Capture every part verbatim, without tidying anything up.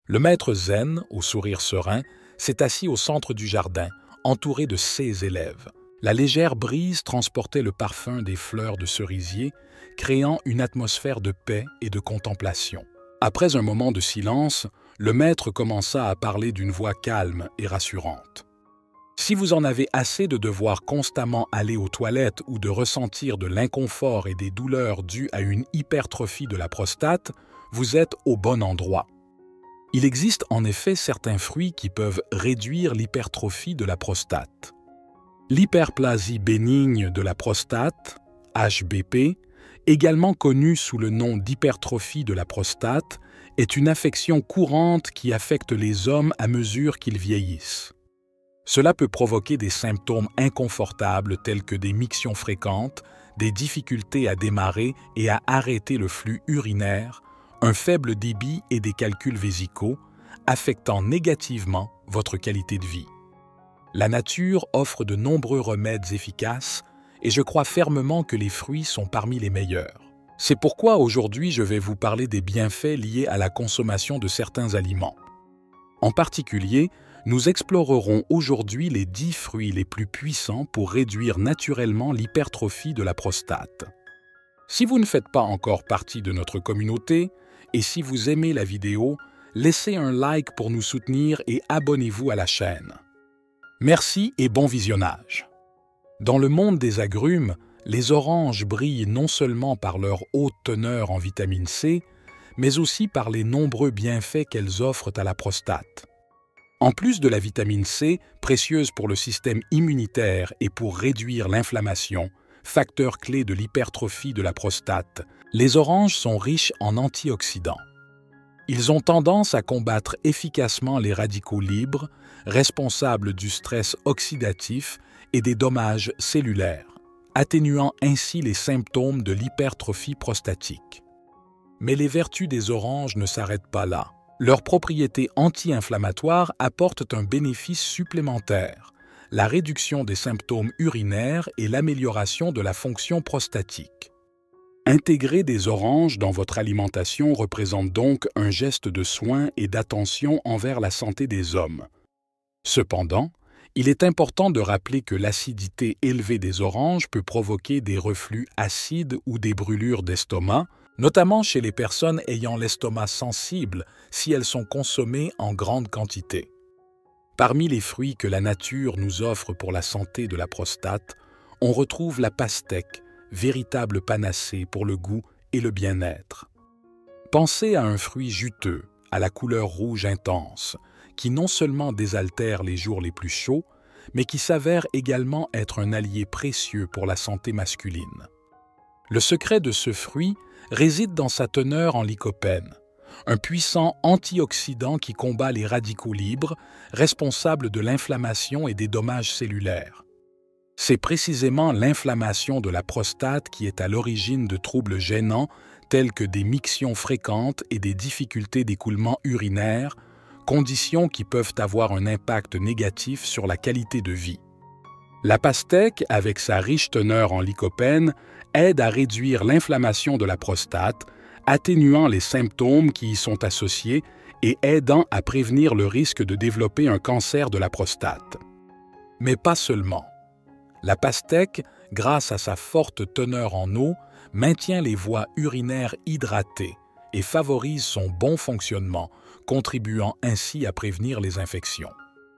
Le maître zen, au sourire serein, s'est assis au centre du jardin, entouré de ses élèves. La légère brise transportait le parfum des fleurs de cerisier, créant une atmosphère de paix et de contemplation. Après un moment de silence, le maître commença à parler d'une voix calme et rassurante. Si vous en avez assez de devoir constamment aller aux toilettes ou de ressentir de l'inconfort et des douleurs dues à une hypertrophie de la prostate, vous êtes au bon endroit. Il existe en effet certains fruits qui peuvent réduire l'hypertrophie de la prostate. L'hyperplasie bénigne de la prostate, H B P, également connue sous le nom d'hypertrophie de la prostate, est une affection courante qui affecte les hommes à mesure qu'ils vieillissent. Cela peut provoquer des symptômes inconfortables tels que des mictions fréquentes, des difficultés à démarrer et à arrêter le flux urinaire, un faible débit et des calculs vésicaux, affectant négativement votre qualité de vie. La nature offre de nombreux remèdes efficaces et je crois fermement que les fruits sont parmi les meilleurs. C'est pourquoi aujourd'hui je vais vous parler des bienfaits liés à la consommation de certains aliments. En particulier, nous explorerons aujourd'hui les dix fruits les plus puissants pour réduire naturellement l'hypertrophie de la prostate. Si vous ne faites pas encore partie de notre communauté et si vous aimez la vidéo, laissez un like pour nous soutenir et abonnez-vous à la chaîne. Merci et bon visionnage. Dans le monde des agrumes, les oranges brillent non seulement par leur haute teneur en vitamine C, mais aussi par les nombreux bienfaits qu'elles offrent à la prostate. En plus de la vitamine C, précieuse pour le système immunitaire et pour réduire l'inflammation, facteur clé de l'hypertrophie de la prostate, les oranges sont riches en antioxydants. Ils ont tendance à combattre efficacement les radicaux libres, responsables du stress oxydatif et des dommages cellulaires, atténuant ainsi les symptômes de l'hypertrophie prostatique. Mais les vertus des oranges ne s'arrêtent pas là. Leurs propriétés anti-inflammatoires apportent un bénéfice supplémentaire, la réduction des symptômes urinaires et l'amélioration de la fonction prostatique. Intégrer des oranges dans votre alimentation représente donc un geste de soin et d'attention envers la santé des hommes. Cependant, il est important de rappeler que l'acidité élevée des oranges peut provoquer des reflux acides ou des brûlures d'estomac, notamment chez les personnes ayant l'estomac sensible si elles sont consommées en grande quantité. Parmi les fruits que la nature nous offre pour la santé de la prostate, on retrouve la pastèque, véritable panacée pour le goût et le bien-être. Pensez à un fruit juteux, à la couleur rouge intense, qui non seulement désaltère les jours les plus chauds, mais qui s'avère également être un allié précieux pour la santé masculine. Le secret de ce fruit réside dans sa teneur en lycopène, un puissant antioxydant qui combat les radicaux libres, responsables de l'inflammation et des dommages cellulaires. C'est précisément l'inflammation de la prostate qui est à l'origine de troubles gênants tels que des mictions fréquentes et des difficultés d'écoulement urinaire, conditions qui peuvent avoir un impact négatif sur la qualité de vie. La pastèque, avec sa riche teneur en lycopène, aide à réduire l'inflammation de la prostate, atténuant les symptômes qui y sont associés et aidant à prévenir le risque de développer un cancer de la prostate. Mais pas seulement. La pastèque, grâce à sa forte teneur en eau, maintient les voies urinaires hydratées et favorise son bon fonctionnement, contribuant ainsi à prévenir les infections.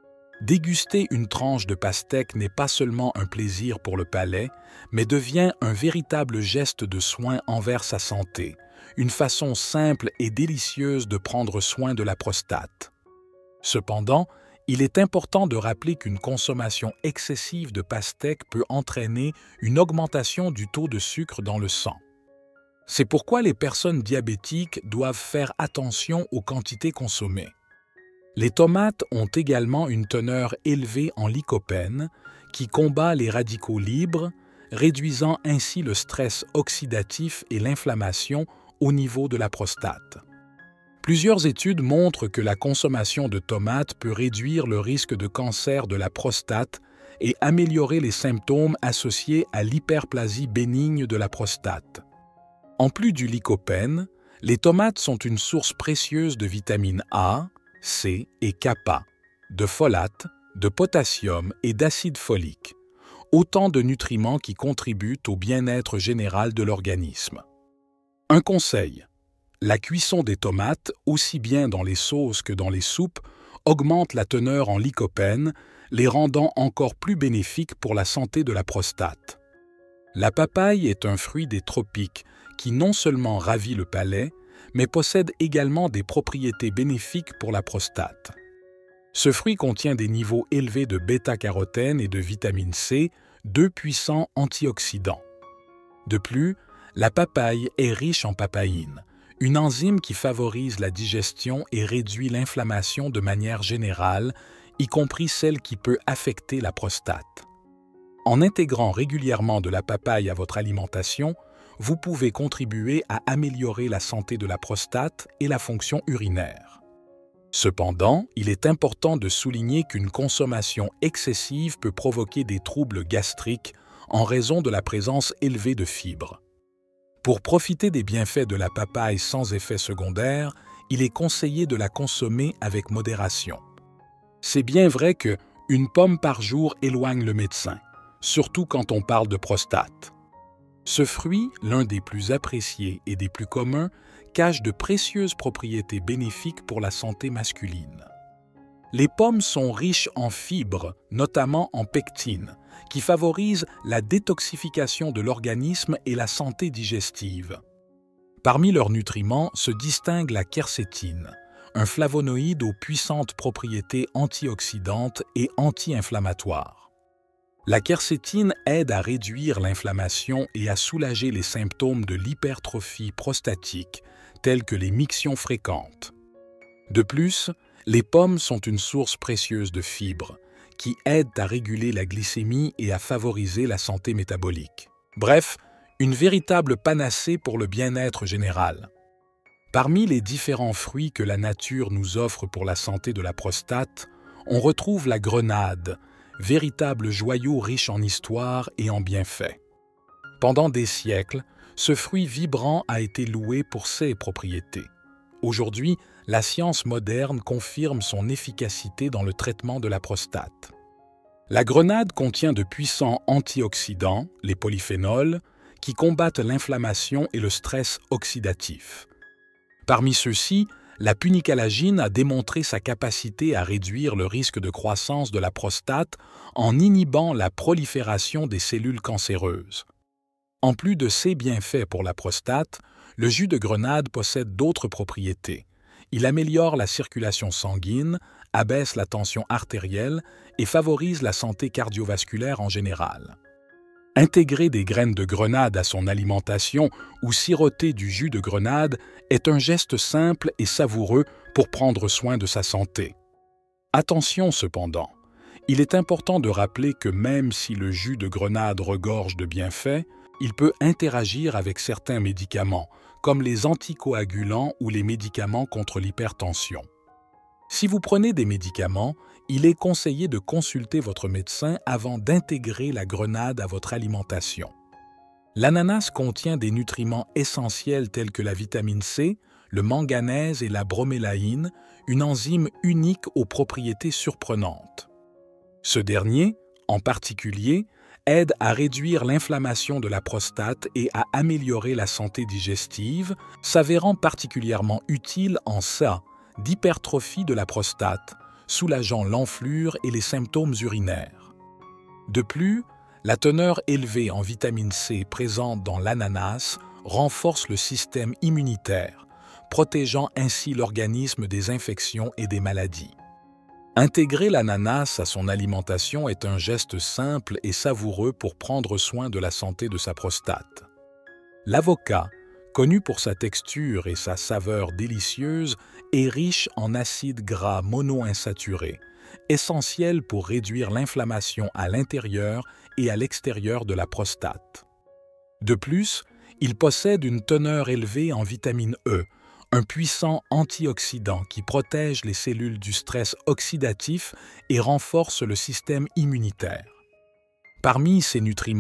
Déguster une tranche de pastèque n'est pas seulement un plaisir pour le palais, mais devient un véritable geste de soin envers sa santé, une façon simple et délicieuse de prendre soin de la prostate. Cependant, il est important de rappeler qu'une consommation excessive de pastèque peut entraîner une augmentation du taux de sucre dans le sang. C'est pourquoi les personnes diabétiques doivent faire attention aux quantités consommées. Les tomates ont également une teneur élevée en lycopène qui combat les radicaux libres, réduisant ainsi le stress oxydatif et l'inflammation au niveau de la prostate. Plusieurs études montrent que la consommation de tomates peut réduire le risque de cancer de la prostate et améliorer les symptômes associés à l'hyperplasie bénigne de la prostate. En plus du lycopène, les tomates sont une source précieuse de vitamine A, C et kappa, de folate, de potassium et d'acide folique, autant de nutriments qui contribuent au bien-être général de l'organisme. Un conseil: la cuisson des tomates, aussi bien dans les sauces que dans les soupes, augmente la teneur en lycopène, les rendant encore plus bénéfiques pour la santé de la prostate. La papaye est un fruit des tropiques qui non seulement ravit le palais, mais possède également des propriétés bénéfiques pour la prostate. Ce fruit contient des niveaux élevés de bêta-carotène et de vitamine C, deux puissants antioxydants. De plus, la papaye est riche en papaïne, une enzyme qui favorise la digestion et réduit l'inflammation de manière générale, y compris celle qui peut affecter la prostate. En intégrant régulièrement de la papaye à votre alimentation, vous pouvez contribuer à améliorer la santé de la prostate et la fonction urinaire. Cependant, il est important de souligner qu'une consommation excessive peut provoquer des troubles gastriques en raison de la présence élevée de fibres. Pour profiter des bienfaits de la papaye sans effet secondaire, il est conseillé de la consommer avec modération. C'est bien vrai que une pomme par jour éloigne le médecin, surtout quand on parle de prostate. Ce fruit, l'un des plus appréciés et des plus communs, cache de précieuses propriétés bénéfiques pour la santé masculine. Les pommes sont riches en fibres, notamment en pectine, qui favorise la détoxification de l'organisme et la santé digestive. Parmi leurs nutriments se distingue la quercétine, un flavonoïde aux puissantes propriétés antioxydantes et anti-inflammatoires. La quercétine aide à réduire l'inflammation et à soulager les symptômes de l'hypertrophie prostatique, tels que les mictions fréquentes. De plus, les pommes sont une source précieuse de fibres, qui aident à réguler la glycémie et à favoriser la santé métabolique. Bref, une véritable panacée pour le bien-être général. Parmi les différents fruits que la nature nous offre pour la santé de la prostate, on retrouve la grenade, véritable joyau riche en histoire et en bienfaits. Pendant des siècles, ce fruit vibrant a été loué pour ses propriétés. Aujourd'hui, la science moderne confirme son efficacité dans le traitement de la prostate. La grenade contient de puissants antioxydants, les polyphénols, qui combattent l'inflammation et le stress oxydatif. Parmi ceux-ci, la punicalagine a démontré sa capacité à réduire le risque de croissance de la prostate en inhibant la prolifération des cellules cancéreuses. En plus de ses bienfaits pour la prostate, le jus de grenade possède d'autres propriétés. Il améliore la circulation sanguine, abaisse la tension artérielle et favorise la santé cardiovasculaire en général. Intégrer des graines de grenade à son alimentation ou siroter du jus de grenade est un geste simple et savoureux pour prendre soin de sa santé. Attention cependant, il est important de rappeler que même si le jus de grenade regorge de bienfaits, il peut interagir avec certains médicaments, comme les anticoagulants ou les médicaments contre l'hypertension. Si vous prenez des médicaments, il est conseillé de consulter votre médecin avant d'intégrer la grenade à votre alimentation. L'ananas contient des nutriments essentiels tels que la vitamine C, le manganèse et la bromélaïne, une enzyme unique aux propriétés surprenantes. Ce dernier, en particulier, aide à réduire l'inflammation de la prostate et à améliorer la santé digestive, s'avérant particulièrement utile en cas d'hypertrophie de la prostate, soulageant l'enflure et les symptômes urinaires. De plus, la teneur élevée en vitamine C présente dans l'ananas renforce le système immunitaire, protégeant ainsi l'organisme des infections et des maladies. Intégrer l'ananas à son alimentation est un geste simple et savoureux pour prendre soin de la santé de sa prostate. L'avocat, connu pour sa texture et sa saveur délicieuse, est riche en acides gras monoinsaturés, essentiels pour réduire l'inflammation à l'intérieur et à l'extérieur de la prostate. De plus, il possède une teneur élevée en vitamine E, un puissant antioxydant qui protège les cellules du stress oxydatif et renforce le système immunitaire. Parmi ces nutriments,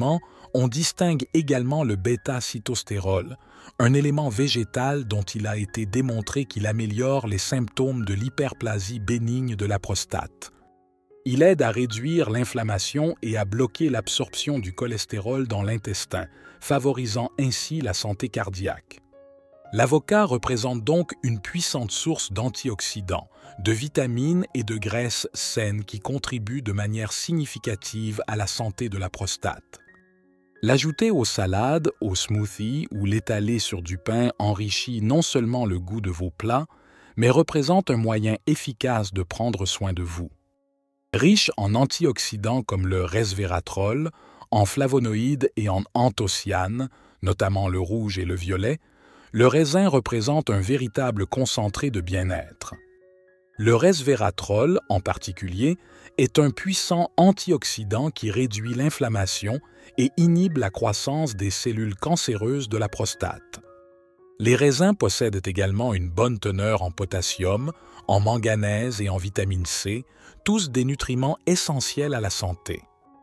on distingue également le bêta-cytostérol, un élément végétal dont il a été démontré qu'il améliore les symptômes de l'hyperplasie bénigne de la prostate. Il aide à réduire l'inflammation et à bloquer l'absorption du cholestérol dans l'intestin, favorisant ainsi la santé cardiaque. L'avocat représente donc une puissante source d'antioxydants, de vitamines et de graisses saines qui contribuent de manière significative à la santé de la prostate. L'ajouter aux salades, aux smoothies ou l'étaler sur du pain enrichit non seulement le goût de vos plats, mais représente un moyen efficace de prendre soin de vous. Riche en antioxydants comme le resveratrol, en flavonoïdes et en anthocyanes, notamment le rouge et le violet, le raisin représente un véritable concentré de bien-être. Le resveratrol, en particulier, est un puissant antioxydant qui réduit l'inflammation et inhibe la croissance des cellules cancéreuses de la prostate. Les raisins possèdent également une bonne teneur en potassium, en manganèse et en vitamine C, tous des nutriments essentiels à la santé.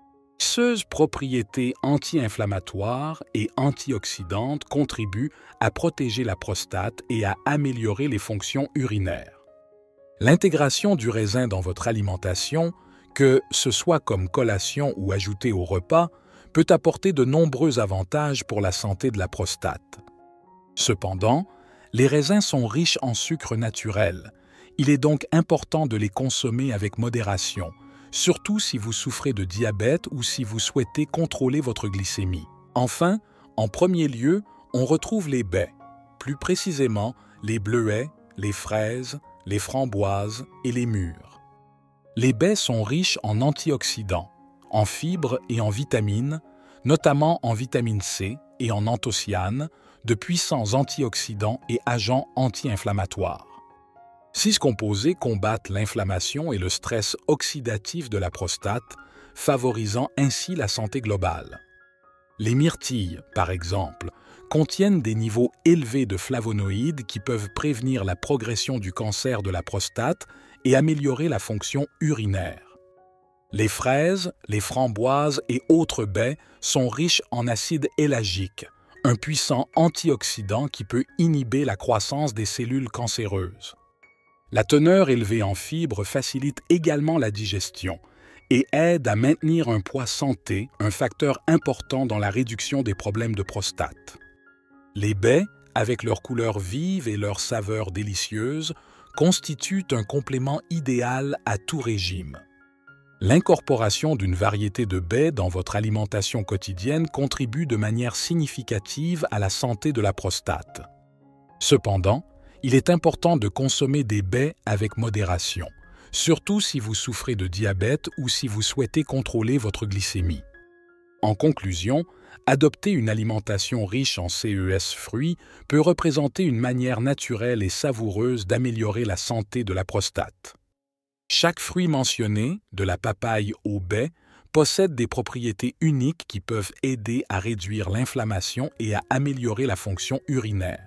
Ces propriétés anti-inflammatoires et antioxydantes contribuent à protéger la prostate et à améliorer les fonctions urinaires. L'intégration du raisin dans votre alimentation, que ce soit comme collation ou ajouté au repas, peut apporter de nombreux avantages pour la santé de la prostate. Cependant, les raisins sont riches en sucre naturel. Il est donc important de les consommer avec modération, surtout si vous souffrez de diabète ou si vous souhaitez contrôler votre glycémie. Enfin, en premier lieu, on retrouve les baies, plus précisément les bleuets, les fraises, les framboises et les mûres. Les baies sont riches en antioxydants, en fibres et en vitamines, notamment en vitamine C et en anthocyanes, de puissants antioxydants et agents anti-inflammatoires. Six composés combattent l'inflammation et le stress oxydatif de la prostate, favorisant ainsi la santé globale. Les myrtilles, par exemple, contiennent des niveaux élevés de flavonoïdes qui peuvent prévenir la progression du cancer de la prostate et améliorer la fonction urinaire. Les fraises, les framboises et autres baies sont riches en acide éllagique, un puissant antioxydant qui peut inhiber la croissance des cellules cancéreuses. La teneur élevée en fibres facilite également la digestion et aide à maintenir un poids santé, un facteur important dans la réduction des problèmes de prostate. Les baies, avec leur couleur vive et leur saveur délicieuse, constituent un complément idéal à tout régime. L'incorporation d'une variété de baies dans votre alimentation quotidienne contribue de manière significative à la santé de la prostate. Cependant, il est important de consommer des baies avec modération, surtout si vous souffrez de diabète ou si vous souhaitez contrôler votre glycémie. En conclusion, adopter une alimentation riche en C E S fruits peut représenter une manière naturelle et savoureuse d'améliorer la santé de la prostate. Chaque fruit mentionné, de la papaye aux baies, possède des propriétés uniques qui peuvent aider à réduire l'inflammation et à améliorer la fonction urinaire.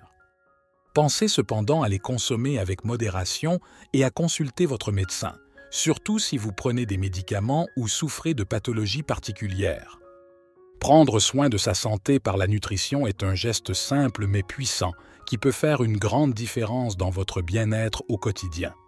Pensez cependant à les consommer avec modération et à consulter votre médecin, surtout si vous prenez des médicaments ou souffrez de pathologies particulières. Prendre soin de sa santé par la nutrition est un geste simple mais puissant qui peut faire une grande différence dans votre bien-être au quotidien.